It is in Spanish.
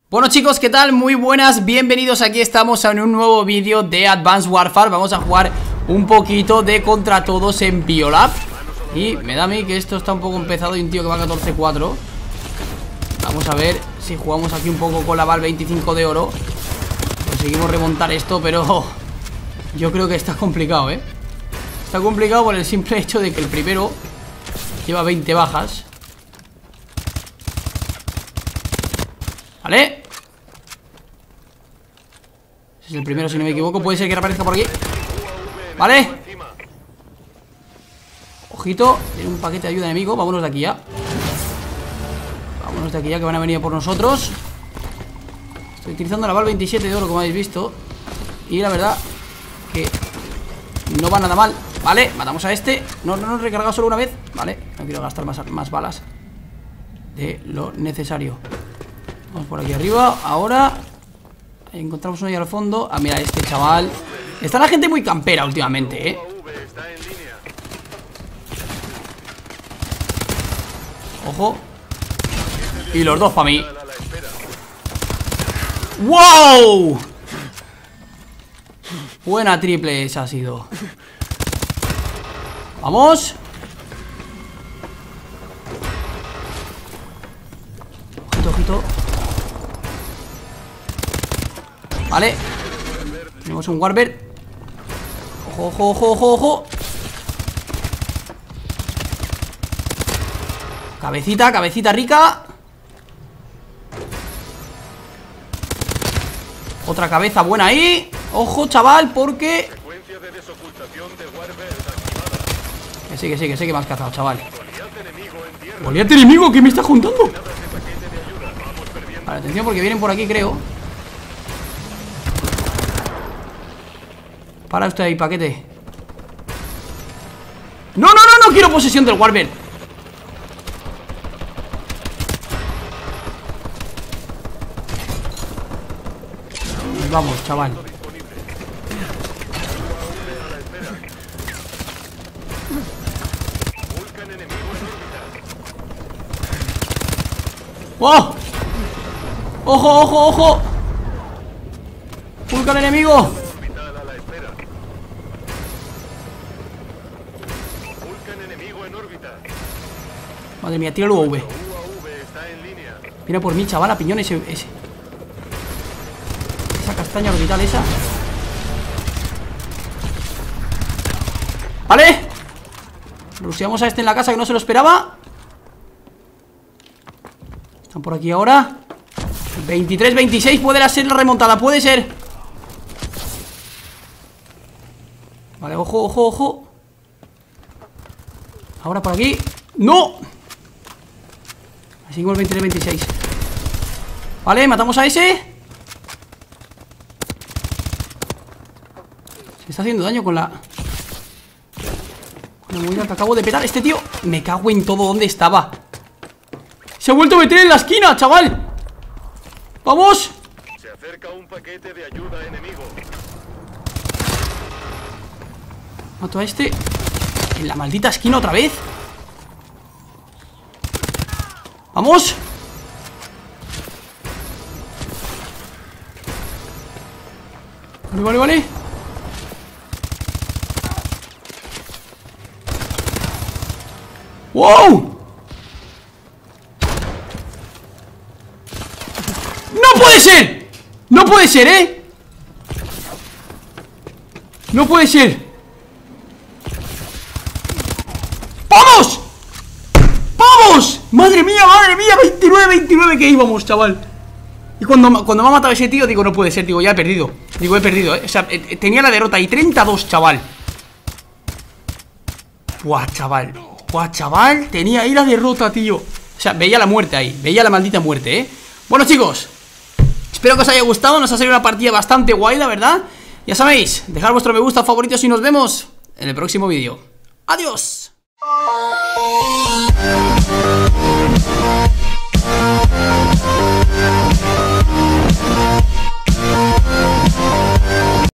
Bueno chicos, ¿qué tal? Muy buenas, bienvenidos, aquí estamos en un nuevo vídeo de Advanced Warfare. Vamos a jugar un poquito de contra todos en Biolab. Y me da a mí que esto está un poco empezado y un tío que va 14-4. Vamos a ver si jugamos aquí un poco con la Val 25 de oro. Conseguimos remontar esto, pero yo creo que está complicado, ¿eh? Está complicado por el simple hecho de que el primero lleva 20 bajas. ¿Vale? Ese es el primero, si no me equivoco. Puede ser que aparezca por aquí. ¿Vale? Ojito, tiene un paquete de ayuda enemigo. Vámonos de aquí ya. Vámonos de aquí ya, que van a venir por nosotros. Estoy utilizando la Val 27 de oro, como habéis visto. Y la verdad que no va nada mal. Vale, matamos a este. No he recargado solo una vez. Vale, no quiero gastar más balas de lo necesario. Vamos por aquí arriba. Ahora encontramos uno ahí al fondo. Ah, mira, este chaval. Está la gente muy campera últimamente, ¿eh? Ojo. Y los dos para mí. ¡Wow! Buena triple esa ha sido. Vamos. Ojito, ojito. Vale. Tenemos un Warbird. Ojo, ojo, ojo, ojo, ojo. Cabecita, cabecita rica. Otra cabeza buena ahí. Ojo, chaval, porque... Que sí que me has cazado, chaval. Goliat enemigo, ¿qué me está juntando? Vale, atención porque vienen por aquí, creo. Para usted ahí, paquete. No quiero posesión del Warbird. Vamos, chaval. ¡Oh! ¡Ojo, ojo, ojo! ¡Vulcan enemigo! Madre mía, tira el UAV. Viene por mí, chaval, a piñón esa castaña orbital esa. ¡Vale! Rusheamos a este en la casa que no se lo esperaba. Están por aquí ahora. 23-26, puede ser la remontada, puede ser. Vale, ojo, ojo, ojo. Ahora por aquí. ¡No! Seguimos 23-26. Vale, matamos a ese. Se está haciendo daño con la movida que acabo de petar. Este tío, me cago en todo. ¿Dónde estaba? Se ha vuelto a meter en la esquina, chaval. ¡Vamos! Se acerca un paquete de ayuda enemigo. Mato a este en la maldita esquina otra vez. ¡Vamos! Vale. ¡Wow! ¡No puede ser! ¡No puede ser, eh! ¡No puede ser! ¡Vamos! ¡Vamos! ¡Madre mía! 29-29 que íbamos, chaval. Y cuando me ha matado ese tío, digo, no puede ser, digo, ya he perdido. Digo, he perdido, O sea, tenía la derrota y 32, chaval. Buah, chaval, tenía ahí la derrota, tío. O sea, veía la muerte ahí, veía la maldita muerte, Bueno, chicos, espero que os haya gustado. Nos ha salido una partida bastante guay, la verdad. Ya sabéis, dejad vuestro me gusta, favoritos y nos vemos en el próximo vídeo. ¡Adiós!